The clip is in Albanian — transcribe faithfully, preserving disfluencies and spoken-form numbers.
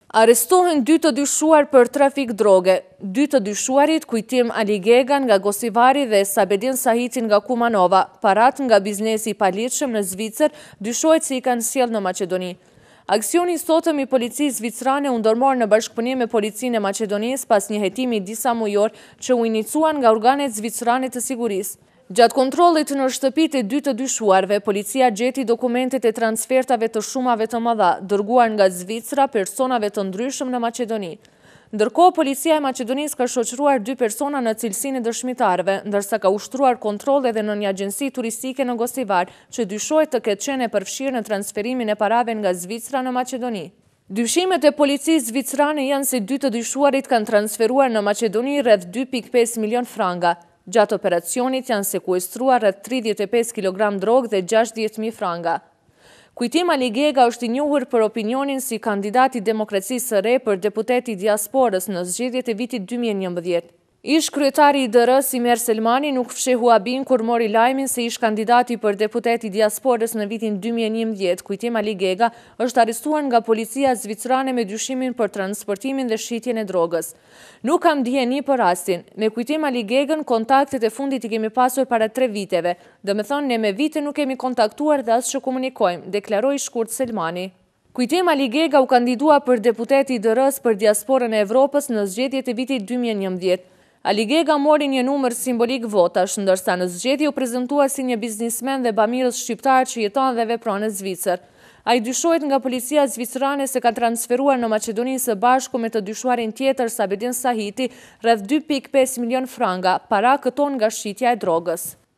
Arestohen dy të dyshuar për trafik droge. Dy të dyshuarit, Kujtim Ali Gega nga Gosivari dhe Sabedin Sahiti nga Kumanova, parat nga biznesi i paligjshëm në Zvicër, dyshohet se i kanë sjellë në Maqedoni. Aksioni i sotëm i policisë zvicrane u ndërmor në bashkëpunim me policinë e Maqedonisë pas një hetimi disa mujor që u inicuan nga organet zvicrane të sigurisë. Gjatë kontrollit në shtëpitë e dy të dyshuarve, policia gjeti dokumentet e transfertave të shumave të mëdha, dërguar nga Zvicra personave të ndryshëm në Maqedoni. Ndërkohë, policia e Maqedonisë ka shoqëruar dy persona në cilësinë e dëshmitarëve, ndërsa ka ushtruar kontroll edhe në një agjenci turistike në Gosivar, që dyshohet të ketë qenë e përfshirë në transferimin e parave nga Zvicra në Maqedoni. Dyshimet e policisë zvicrane janë se dy të dyshuarit kanë transferuar në Maqedoni rreth dy pikë pesë milion franga. Gjatë operacionit janë sekuestruar rreth tridhjetë e pesë kilogram drogë dhe gjashtëdhjetë mijë franga. Kujtim Ali Gega është i njohur për opinionin si kandidat i Demokracisë së Re për deputet i diasporës në zgjedhjet e vitit dy mijë e njëmbëdhjetë. Ish kryetari i D R S Imer Selmani nuk fshehu habin kur mori lajmin se ish kandidati për deputet i diasporës në vitin dy mijë e njëmbëdhjetë. Kujtim Ali Gega është arrestuar nga policia zvicrane me dyshimin për transportimin dhe shitjen e drogës. Nuk kam dijeni për rastin. Me Kujtim Ali Gegën, kontaktet e fundit i kemi pasur para tre viteve. Dhe me thonë, ne me vite nuk kemi kontaktuar dhe as që komunikojmë, deklaroi shkurt Selmani. Kujtim Ali Gega u kandidua për deputet i D R S për diasporën e Evropës në zgjedhjet e vitit dy mijë e njëmbëdhjetë. Ali Gega mori një numër simbolik votash, ndërsa në zgjedhje u prezantua si një biznismen dhe bamirës shqiptar që jeton dhe vepron në Zvicër. Ai dyshohet nga policia zvicrane se ka transferuar në Maqedoni së bashku me të dyshuarin tjetër Sabedin Sahiti rreth dy pikë pesë milion franga, para këto nga shitja e drogës.